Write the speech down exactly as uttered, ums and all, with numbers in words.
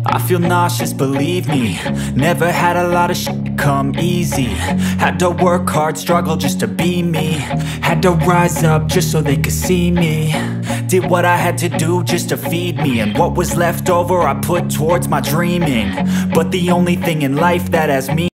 I feel nauseous, believe me. Never had a lot of shit come easy. Had to work hard, struggle just to be me. Had to rise up just so they could see me. Did what I had to do just to feed me. And what was left over I put towards my dreaming. But the only thing in life that has me